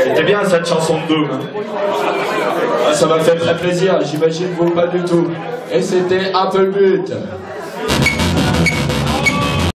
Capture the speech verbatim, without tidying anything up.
Elle était bien cette chanson de Doom. Ah, ça m'a fait très plaisir, j'imagine vous pas du tout. Et c'était un peu le but.